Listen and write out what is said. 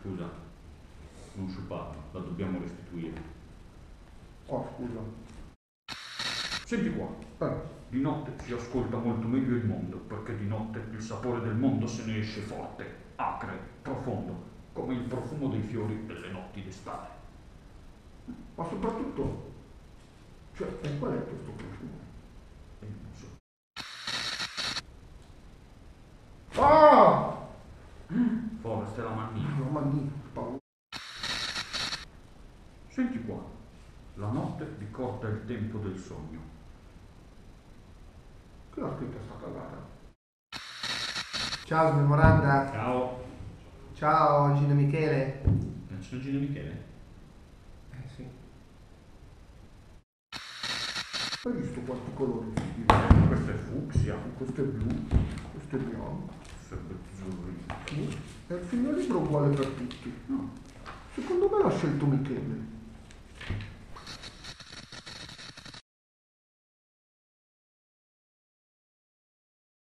Scusa, non sciupato, la dobbiamo restituire. Oh, scusa. Senti qua, di notte si ascolta molto meglio il mondo, perché di notte il sapore del mondo se ne esce forte, acre, profondo, come il profumo dei fiori delle notti d'estate. Ma soprattutto, cioè, qual è questo profumo? Non so. Ah! Forrest è la mannina. La mannina, paura. Senti qua, la notte ricorda il tempo del sogno. Che l'ha scritta sta cagata? Ciao Smemoranda. Ciao. Ciao Gino Michele. Sono Gino Michele? Sì. Hai visto quanti colori si Questo è fucsia. Questo è blu, questo è bianco. Questo è azzurrino. Sì. È il figlio libro uguale per tutti. No. Secondo me l'ha scelto Michele.